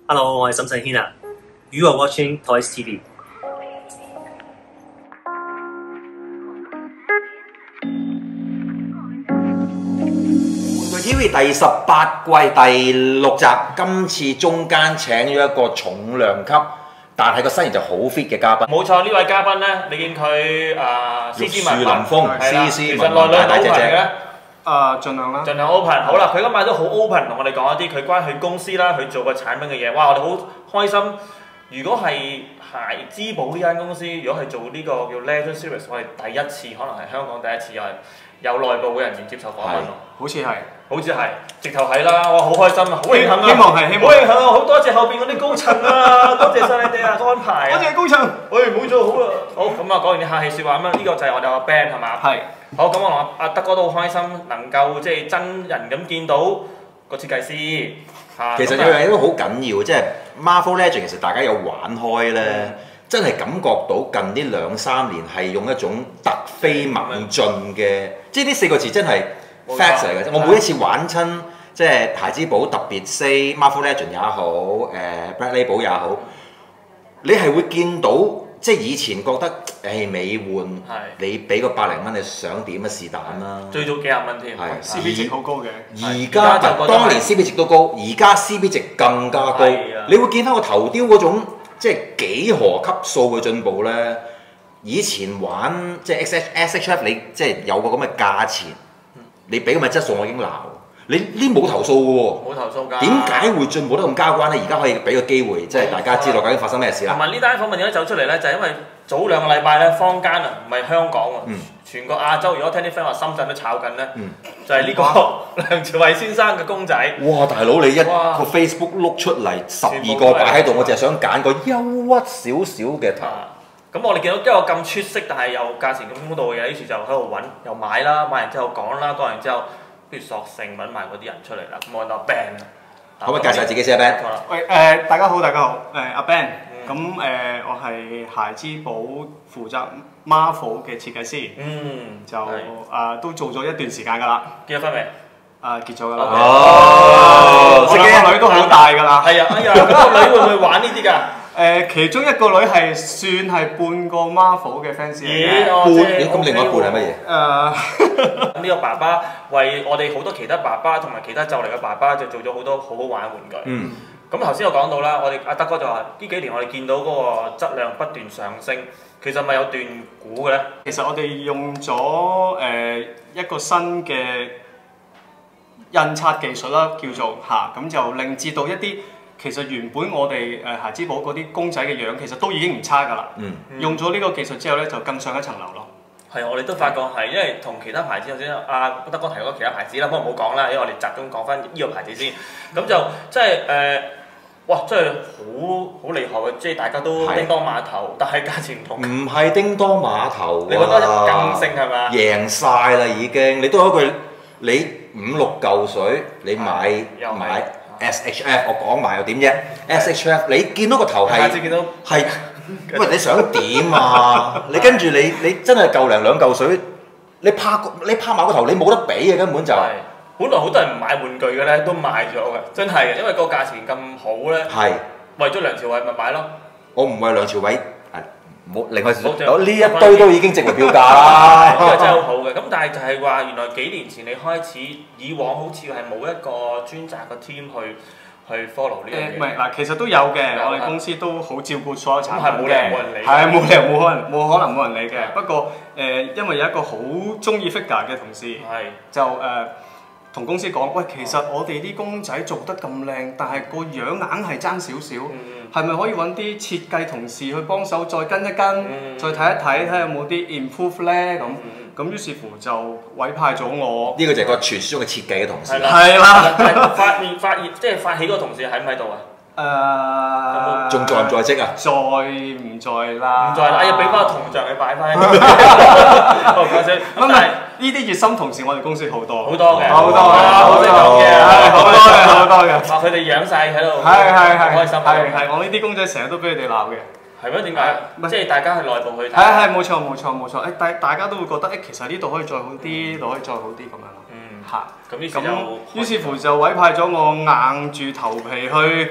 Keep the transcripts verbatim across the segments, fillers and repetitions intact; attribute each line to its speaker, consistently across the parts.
Speaker 1: Hello， 我係沈世軒啊。You are watching Toys T V。
Speaker 2: 玩具 T V 第十八季第六集，今次中間請咗一個重量級，但係個身形就好 fit 嘅嘉賓。
Speaker 3: 冇錯，呢位嘉賓咧，你見佢誒斯斯文文，
Speaker 2: 係啦，
Speaker 3: 其實內裏大隻隻嘅。
Speaker 4: 誒，盡量啦，
Speaker 3: 盡量 open。好啦，佢今日都好 open，同我哋講一啲佢關佢公司啦，佢做個產品嘅嘢。哇，我哋好開心。如果係孩之寶呢間公司，如果係做呢個叫 Legend Series， 我哋第一次，可能係香港第一次又係有內部嘅人員接受訪問咯。
Speaker 4: 好似係，
Speaker 3: 好似係，直頭係啦！哇，好開心啊，好榮幸啊！
Speaker 4: 希望係，希望
Speaker 3: 好榮幸啊！好多謝後邊嗰啲高層啊，多謝晒你哋啊，安排啊！
Speaker 4: 多謝高層。
Speaker 3: 喂，冇做好啦。好，咁啊，講完啲客氣説話咁啊，呢個就係我哋個 band 係嘛？
Speaker 4: 係。
Speaker 3: 好，咁我同阿阿德哥都好開心，能夠即係真人咁見到個設計師嚇。
Speaker 2: 其實有樣嘢都好緊要，即係 Marvel Legend 其實大家有玩開咧，嗯、真係感覺到近呢兩三年係用一種突飛猛進嘅，即係呢四個字真係 facts 嚟嘅。我每一次玩親即係孩之寶特別 say Marvel Legend 也好，誒、呃、Black Label 也好，你係會見到。即係以前覺得誒美換，你俾個百零蚊你想點啊是但啦，
Speaker 3: 最早幾廿蚊添
Speaker 4: ，C P 值好高嘅。
Speaker 2: 而家就當年 C P 值都高，而家 C P 值更加高。你會見翻個頭雕嗰種即係幾何級數嘅進步咧。以前玩即係 S H F， 你即係有個咁嘅價錢，你俾咁嘅質素我已經鬧。你呢冇投訴嘅喎，
Speaker 3: 冇投訴㗎。
Speaker 2: 點解會進步得咁交關咧？而家可以俾個機會，即係大家知道究竟發生咩事啦。
Speaker 3: 同埋呢單訪問點解走出嚟咧？就係因為早兩個禮拜咧，坊間啊唔係香港喎，
Speaker 2: 嗯、
Speaker 3: 全個亞洲。如果聽啲 friend 話深圳都炒緊咧，嗯、就係呢個梁朝偉先生嘅公仔。
Speaker 2: 哇！大佬你一個 Facebook 碌出嚟十二個擺喺度，我淨係想揀個憂鬱少少嘅頭。
Speaker 3: 咁我哋見到一個咁出色，但係又價錢咁公道嘅嘢，於是就喺度揾，又買啦，買完之後講啦，講完之後。不如索性揾埋嗰啲人出嚟啦，咁我就 Ben
Speaker 2: 可唔可以介紹自己先啊 Ben？
Speaker 4: 喂誒、呃，大家好，大家好，誒、呃、阿 Ben，咁誒、嗯呃、我係孩之寶負責 Marvel 嘅設計師，嗯，就啊、呃、都做咗一段時間㗎啦。
Speaker 3: 結咗婚未？
Speaker 4: 啊結咗㗎啦。
Speaker 2: 哦，
Speaker 4: 我兩個女都好大㗎啦。
Speaker 3: 係啊，哎呀，咁個女會唔會玩呢啲㗎？
Speaker 4: 誒，其中一個女係算係半個 Marvel 嘅 fans 嚟嘅，
Speaker 2: 半咁另外一半係乜嘢？
Speaker 3: 誒，呢個爸爸為我哋好多其他爸爸同埋其他就嚟嘅爸爸就做咗好多好好玩嘅玩具。嗯。咁頭先我講到啦，我哋阿德哥就話呢幾年我哋見到嗰個質量不斷上升，其實咪有段估嘅咧？
Speaker 4: 其實我哋用咗誒一個新嘅印刷技術啦，叫做嚇，咁就令至到一啲。其實原本我哋誒孩之寶嗰啲公仔嘅樣，其實都已經唔差㗎啦。嗯。用咗呢個技術之後咧，就更上一層樓咯。
Speaker 3: 係，我哋都發覺係，因為同其他牌子頭先阿德哥提過其他牌子啦，不過唔好講啦，因為我哋集中講翻呢個牌子先。咁就即係誒，哇！真係好好厲害嘅，即係大家都叮當碼頭，但係價錢唔同。
Speaker 2: 唔係叮當碼頭，
Speaker 3: 你覺得更勝係嘛？
Speaker 2: 贏晒啦已經，你都有一句，你五六嚿水，你買買。S H F 我講埋又點啫 ？S H F 你見到個頭係係，喂你想點啊？你跟住你你真係夠零兩嚿水，你拍你拍埋個頭你冇得比嘅根本就。
Speaker 3: 本來好多人唔買玩具嘅咧，都買咗嘅，真係嘅，因為個價錢咁好咧。係。為咗梁朝偉咪買咯。我唔為梁朝偉，冇另外呢一堆都已經值回票價啦。呢個真係好好嘅，咁但係就係話原來幾年前你開始，以往好似係冇一個專責嘅 team 去去 follow 呢樣嘢。誒唔係嗱，其實都有嘅，我哋公司都好照顧所有產品嘅。係冇理由冇人理。係冇理由冇可能冇可能冇人理嘅。不過誒，因為有一個好中意 figure 嘅同事，係就誒同公司講，喂，其實我哋啲公仔做得咁靚，但係個樣硬係爭少少，係咪可以揾啲設計同事去幫手再跟一跟，再睇一睇，睇下有冇啲 improve 咧咁。咁於是乎就委派咗我。呢個就係個傳説中嘅設計嘅同事。係啦。發現發現即係發起嗰個同事喺唔喺度啊？誒。仲在唔在職啊？在唔在啦？唔在啦！哎呀，俾翻個銅像你擺翻。好講笑。咁但係呢啲熱心同事，我哋公司好多。好多嘅。好多嘅。好識講嘅。好多嘅，好多嘅。話佢哋養晒喺度。係係係。開心。係係，我呢啲公仔成日都俾佢哋鬧嘅。係咩？點解？即係大家係內部去睇。係係冇錯冇錯冇錯。誒大大家都會覺得誒，其實呢度可以再好啲，呢度可以再好啲咁樣咯。嗯。嚇。咁於是就於是乎就委派咗我硬住頭皮去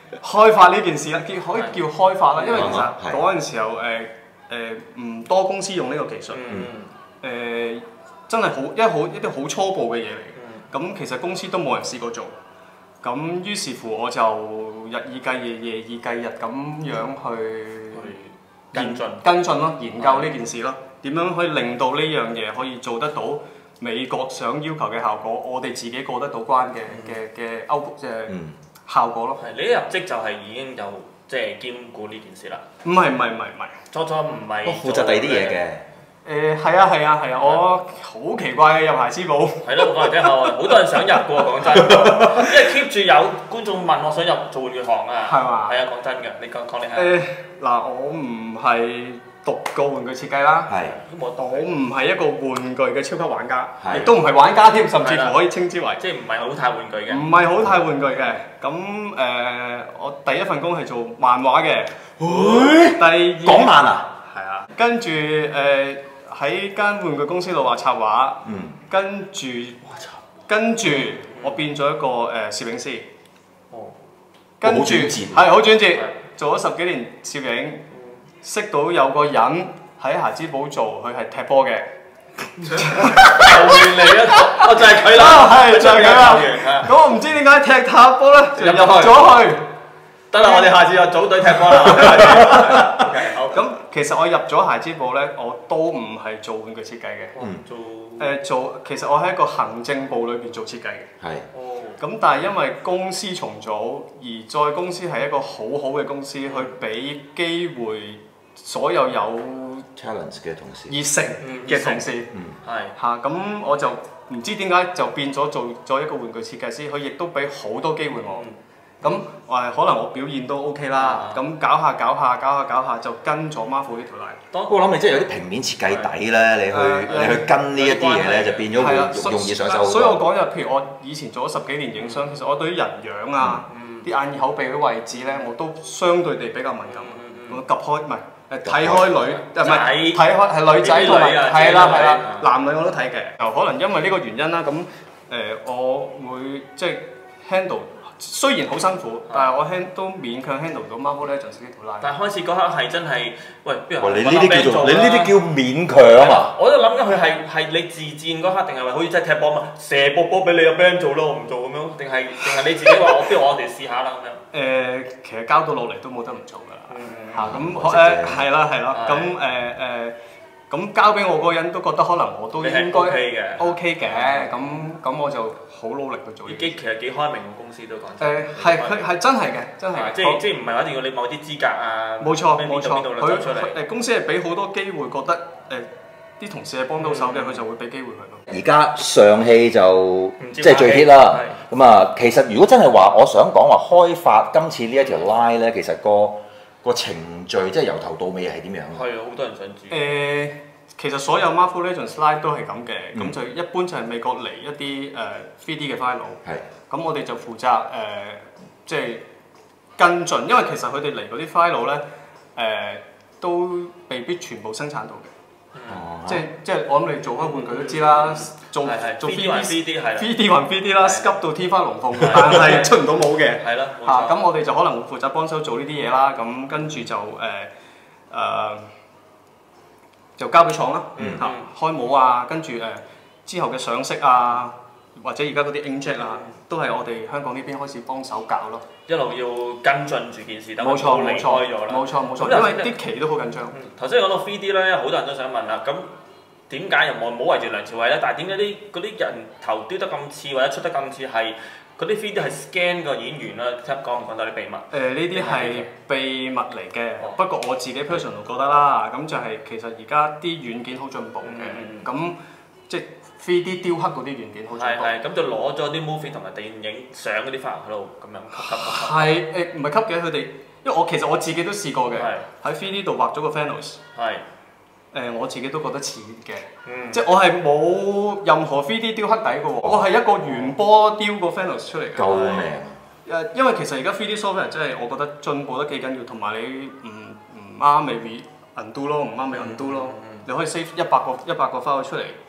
Speaker 4: 開發呢件事啦，叫可以叫開發啦，因為其實嗰陣時候誒誒唔多公司用呢個技術，誒、呃、真係好一好一啲好初步嘅嘢嚟嘅。咁其實公司都冇人試過做，咁於是乎我就日以繼夜，夜以繼日咁樣去
Speaker 3: 跟進
Speaker 4: 跟進咯，研究呢件事咯，點樣可以令到呢樣嘢可以做得到美國想要求嘅效果，我哋自己過得到關嘅嘅嘅歐即係效果咯。
Speaker 3: 係你一入職就係已經有即係兼顧呢件事啦。
Speaker 4: 唔係唔係唔係唔係，
Speaker 3: 初初唔係
Speaker 2: 負責第二啲嘢嘅。
Speaker 4: 誒係啊係啊係啊，我好奇怪嘅入孩之寶。
Speaker 3: 係咯，講嚟聽下喎，好多人想入嘅喎，講真，因為 keep 住有觀眾問我想入做玩具行啊。係嘛？係啊，講真嘅，你講講你係。誒
Speaker 4: 嗱，我唔係讀過玩具設計啦。係。我唔係一個玩具嘅超級玩家，亦都唔係玩家添，甚至乎可以稱之為。即係唔係好太玩具嘅。唔係好太玩具嘅，咁誒，我第一份工係做漫畫嘅。第二。
Speaker 2: 講漫啊？
Speaker 4: 係啊。跟住誒。喺間玩具公司度畫插畫，嗯、跟住跟住我變咗一個誒、呃、攝影師，哦、跟住係好轉折，做咗十幾年攝影，嗯、識到有個人喺孩之寶做，佢係踢波嘅，球員嚟嘅，我就係佢啦，係就係佢啦。咁我唔知點解踢塔波咧，就入咗去。得啦，我哋下次又組隊踢波啦。咁其實我入咗孩之寶咧，我都唔係做玩具設計嘅。嗯。做誒做，其實我喺一個行政部裏邊做設計嘅。係。哦。咁但係因為公司重組，而再公司係一個好好嘅公司，去俾機會所有有
Speaker 2: challenge 嘅同事、
Speaker 4: 熱誠嘅同事。嗯。係。嚇！咁我就唔知點解就變咗做咗一個玩具設計師，佢亦都俾好多機會我。咁誒可能我表現都 OK 啦，咁搞下搞下搞下搞下就跟咗 Marvel 呢條 line。
Speaker 2: 我諗你即係有啲平面設計底咧，你去你去跟呢一啲嘢咧，就變咗會容易上手好多。
Speaker 4: 所以我講就譬如我以前做咗十幾年影相，其實我對於人樣啊、啲眼耳口鼻嗰啲位置咧，我都相對地比較敏感。我及開唔係誒睇開女，唔係睇開係女仔同埋係啦係啦，男女我都睇嘅。又可能因為呢個原因啦，咁誒我會即係 handle。雖然好辛苦，但係我 handle 都勉強 handle 到 Marvel Legends 呢條 line。但係開始嗰刻係真係，喂，不如
Speaker 2: 你呢啲叫做你呢啲叫勉強啊！
Speaker 3: 我都諗緊佢係係你自薦嗰刻，定係話好似真係踢波嘛？射波波俾你阿 band 做咯，我唔做咁樣，定係定係你自己話我不如我哋試下啦咁樣？誒，其實交到落嚟都冇得唔做㗎啦。嚇咁誒係啦係啦，咁誒誒。咁交俾我嗰個人都覺得可能我都應該 OK 嘅，咁咁我就好努力去做。已經其實幾開明嘅公司都講真。誒係佢係真係嘅，真係。即係即係唔係話一定要你某啲資格啊？冇錯冇錯，佢誒公司係俾好多機會，覺得誒啲同事係幫到手嘅，佢就會俾機會佢咯。
Speaker 2: 而家上戲就即係最 hit 啦。咁啊，其實如果真係話，我想講話開發今次呢一條 line 咧，其實個個程序即係由頭到尾係點樣？
Speaker 3: 係啊，好多人想知。
Speaker 4: 誒，其實所有 Marvel Legends Line 都係咁嘅，咁就一般就係美國嚟一啲誒 three D 嘅 file。係。咁我哋就負責誒，即係跟進，因為其實佢哋嚟嗰啲 file 咧，誒都未必全部生產到嘅。哦。即係即係我諗你做開玩具都知啦，做做 three D 係 three D 還 three D 啦 ，sculpt 到天花龍鳳，但係出唔到模嘅。係啦。嚇！咁我哋就可能會負責幫手做呢啲嘢啦，咁跟住就誒誒。就交俾廠啦，嚇開模啊，跟住誒之後嘅上色啊，或者而家嗰啲 inkjet 啊，都係我哋香港呢邊開始幫手搞咯。一路要跟進住件事，等佢離開咗啦。冇錯冇錯，因為啲期都好緊張。頭先講到 three D 咧，好多人都想問啦，咁點解又冇冇圍住梁朝偉咧？但係點解啲嗰啲人頭雕得咁似，或者出得咁似係？嗰啲 three D 係 scan 個演員啦，聽講唔講到啲秘密？誒呢啲係秘密嚟嘅，哦、不過我自己 personal 覺得啦，咁就係其實而家啲軟件好進步嘅，咁、嗯、即係 three D 雕刻嗰啲軟件好進步。係係，咁就攞咗啲 movie 同埋電影相嗰啲 file 喺度咁樣吸吸吸。係誒，唔係吸嘅，佢哋，因為我其實我自己都試過嘅，喺 three D 度畫咗個 Thanos。係。誒我自己都覺得似嘅，嗯、即係我係冇任何 three D 雕刻底嘅喎，我係一個圓波雕個 Thanos 出嚟嘅。救命！誒，因為其實而家 three D software 真係我覺得進步得幾緊要，同埋你唔唔啱咪 undo 咯，唔啱咪 undo 咯，嗯、你可以 save 一百個一百個 file 出嚟，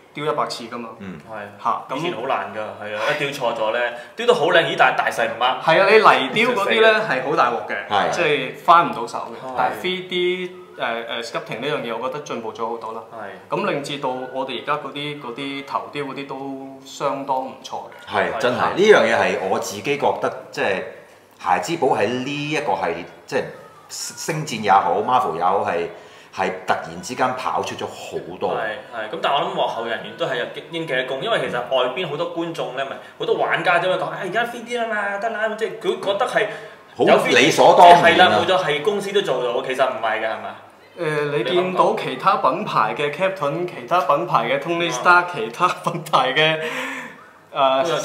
Speaker 4: 雕一百次㗎嘛。
Speaker 3: 嗯，係
Speaker 4: 嚇。咁以
Speaker 3: 前好難㗎，係啊，一雕錯咗咧，雕到好靚，咦，但係大細唔啱。
Speaker 4: 係啊，你泥雕嗰啲咧係好大鑊嘅，即係翻唔到手嘅。但係 three D 誒誒 sculpting 呢樣嘢，我覺得進步咗好多啦。係。咁令至到我哋而家嗰啲嗰啲頭雕嗰啲都相當唔錯嘅。
Speaker 2: 係真係呢樣嘢係我自己覺得即係孩之寶喺呢一個系列，即係星戰也好 ，Marvel 也好，係係突然之間跑出咗好多。
Speaker 3: 係係咁，但係我諗幕後人員都係有應記嘅功，因為其實外邊好多觀眾咧，咪好多玩家啫嘛講，誒而家 three D 啦嘛，得啦，即係佢覺得係
Speaker 2: 好理所當然。
Speaker 3: 係啦，冇咗係公司都做到，其實唔係㗎，係嘛？
Speaker 4: 誒，你見到其他品牌嘅 Captain， 其他品牌嘅 Tony Stark， 其他品牌嘅誒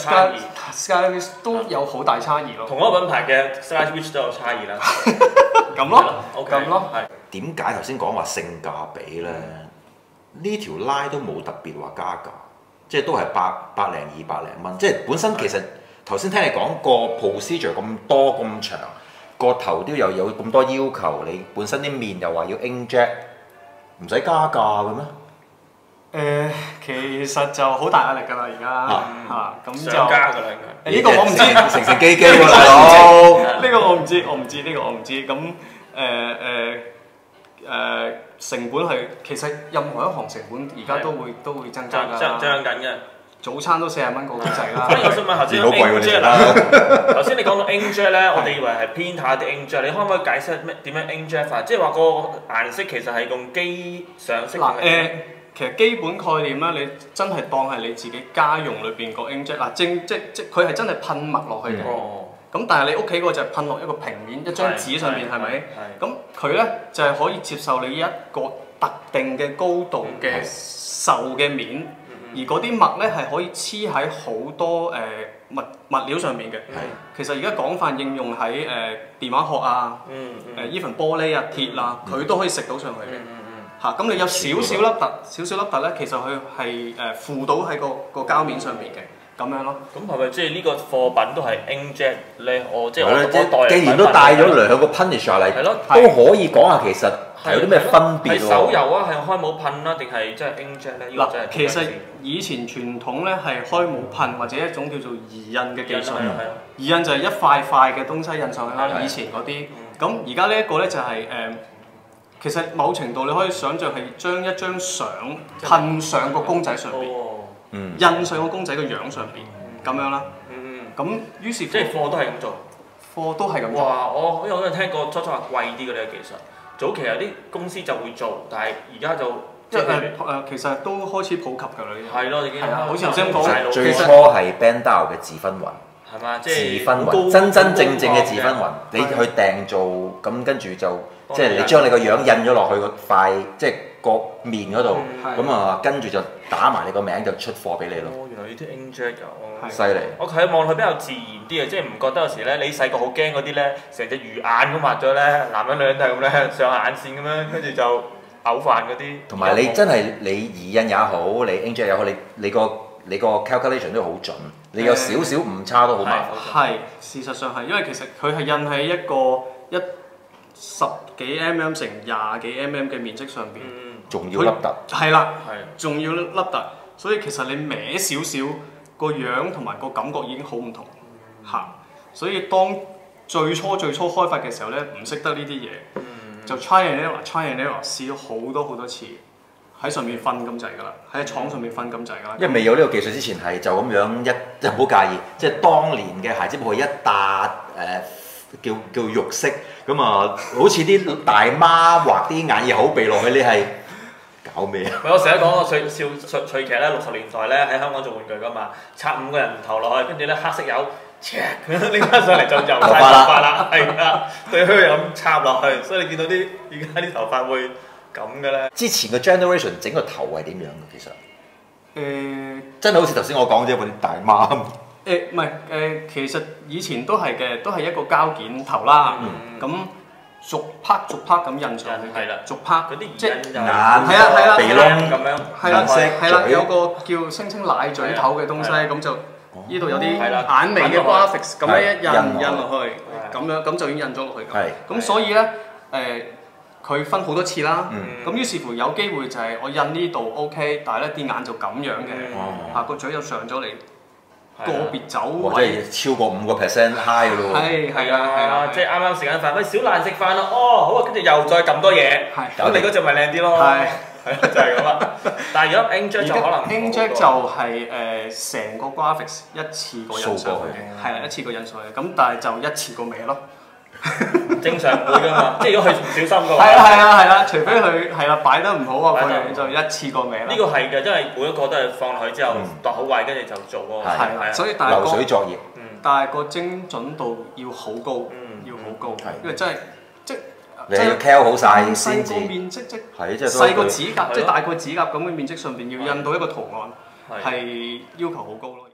Speaker 4: Sky 都有好大差異咯。
Speaker 3: 同一個品牌嘅 Skywitch 都有差異啦。
Speaker 4: 咁咯，咁咯。
Speaker 2: 點解頭先講話性價比咧？呢條拉都冇特別話加價，即係都係百百零二百零蚊。即係本身其實頭先聽你講個 procedure 咁多咁長。個頭雕又有咁多要求，你本身啲面又話要 inkjet， 唔使加價嘅咩？
Speaker 4: 誒，其實就好大壓力㗎啦，而家嚇咁就
Speaker 3: 加㗎啦，應該。
Speaker 4: 呢個我唔知，
Speaker 2: 成成機機喎大佬。
Speaker 4: 呢個我唔知，我唔知，呢個我唔知。咁誒誒誒，成本係其實任何一行成本而家都會都會增加㗎。
Speaker 3: 增增緊嘅。
Speaker 4: 早餐都四十蚊個咁滯啦。
Speaker 3: 反而我想問頭先 inkjet 啦，頭先你講到 inkjet 咧，我哋以為係偏下啲 inkjet， 你可唔可以解釋咩點樣 inkjet 法？即係話個顏色其實係用機上色。嗱
Speaker 4: 誒，其實基本概念啦，你真係當係你自己家用裏邊個 inkjet 嗱，正即即佢係真係噴墨落去嘅。哦。咁但係你屋企嗰個就係噴落一個平面一張紙上面係咪？係。咁佢咧就係可以接受你一個特定嘅高度嘅受嘅面。而嗰啲墨咧係可以黐喺好多誒、呃、物物料上面嘅。係。其實而家廣泛應用喺誒、呃、電話殼啊，誒 even 玻璃啊、鐵啊，佢、嗯、都可以食到上去嘅。嗯嗯嚇，咁你有少少粒突，少少粒突咧，其實佢係誒附到喺個個膠面上面嘅。咁樣咯。咁
Speaker 3: 係咪即係呢個貨品都係 inkjet 咧？我即係我
Speaker 2: 我既然都帶咗兩個 punisher 嚟，都可以講下其實係有啲咩分別喎？
Speaker 3: 係手油啊，係開帽噴啦，定係即係 inkjet 咧？
Speaker 4: 嗱，其實以前傳統咧係開帽噴或者一種叫做移印嘅技術。移印就係一塊塊嘅東西印上去啦。以前嗰啲，咁而家呢一個咧就係誒，其實某程度你可以想像係將一張相噴上個公仔上邊。印上個公仔個樣上邊咁樣啦，咁於是
Speaker 3: 即係貨都係咁做，
Speaker 4: 貨都係咁做。
Speaker 3: 哇！我因為我有聽過初初話貴啲嘅呢個技術，早期有啲公司就會做，但係而家就
Speaker 4: 即係誒其實都開始普及㗎啦呢啲。
Speaker 3: 係咯，已經
Speaker 4: 好似頭先咁講，
Speaker 2: 最初係 Bandau 嘅自分雲，
Speaker 3: 係嘛？即係
Speaker 2: 自分雲，真真正正嘅自分雲，你去訂做咁跟住就即係你將你個樣印咗落去個塊即係個面嗰度，咁啊跟住就打埋你個名就出貨俾你咯。
Speaker 3: 哦，原來呢啲 inkjet 㗎，
Speaker 2: 犀利！
Speaker 3: 我睇望落去比較自然啲嘅，即係唔覺得有時咧，你細個好驚嗰啲咧，成隻魚眼咁畫咗咧，男人女人都係咁咧，上眼線咁樣，跟住就嘔飯嗰啲。
Speaker 2: 同埋你真係你移印也好，你 inkjet 也好，你你個你個 calculation 都好準，你有少少誤差都好麻煩。
Speaker 4: 係，事實上係，因為其實佢係印喺一個一十幾 mm 乘廿幾 mm 嘅面積上邊。
Speaker 2: 仲要凹凸，
Speaker 4: 係啦，仲要凹凸，所以其實你歪少少個樣同埋個感覺已經好唔同嚇。嗯、所以當最初最初開發嘅時候咧，唔識得呢啲嘢，嗯、就 try and error，try and error 試咗好多好多次，喺上面瞓咁滯㗎啦，喺廠上面瞓咁滯㗎啦。
Speaker 2: 因為未有呢個技術之前係就咁樣一，即係唔好介意，即係當年嘅孩之寶係一笪誒、呃、叫叫肉色咁啊，好似啲大媽畫啲眼耳口鼻落去，你係。搞咩啊？
Speaker 3: 我成日講個趣笑趣趣劇咧，六十年代咧喺香港做玩具噶嘛，插五個人頭落去，跟住咧黑色油，咁樣拎翻上嚟就油晒頭髮啦，係啊，對靴又咁插落去，所以你見到啲而家啲頭髮會咁嘅咧。
Speaker 2: 之前個 generation 整個頭係點樣嘅其實？誒、
Speaker 4: 呃，
Speaker 2: 真係好似頭先我講啫，嗰啲大媽。
Speaker 4: 誒唔係誒，其實以前都係嘅，都係一個膠件頭啦，咁、嗯。逐拍逐拍咁印上去嘅，逐拍嗰啲即係眼，係啊係啦，鼻窿咁樣，係啦係啦，有個叫聲稱奶嘴頭嘅東西，咁就呢度有啲眼眉嘅 graphics，咁樣一印印落去，咁樣咁就已經印咗落去。咁所以咧誒， 佢分好多次啦。咁、
Speaker 2: 嗯、
Speaker 4: 於是乎有機會就係我印呢度 OK， 但係咧啲眼就咁樣嘅，
Speaker 2: 嗯、
Speaker 4: 下個嘴又上咗嚟。個別走
Speaker 2: 位，或者超過五個 percent high 嘅咯喎。
Speaker 4: 係係啊係啊，
Speaker 3: 即係啱啱食緊飯，喂小蘭食飯咯，哦好啊，跟住又再撳多嘢，咁你嗰隻咪靚啲咯。係係就係咁啦。但係如果 Inkjet 就可能
Speaker 4: Inkjet 就係誒成個 graphics 一次過印上去嘅，係啦一次過印上去，咁但係就一次過歪咯。
Speaker 3: 正常唔會㗎嘛，即係如果佢唔小心嘅話。
Speaker 4: 係啦係啦係啦，除非佢係啦擺得唔好啊，佢就一次過歪啦。
Speaker 3: 呢個係嘅，因為每一個都係放落去之後度好位，跟住就做嗰個。
Speaker 4: 係係，所以但係
Speaker 2: 流水作業。
Speaker 4: 但係個精準度要好高，要好高，因為真係即係
Speaker 2: 你要 cal 好晒先至。
Speaker 4: 細個面積即
Speaker 2: 係即係
Speaker 4: 細個指甲，即係大個指甲咁嘅面積上邊要印到一個圖案，係要求好高咯。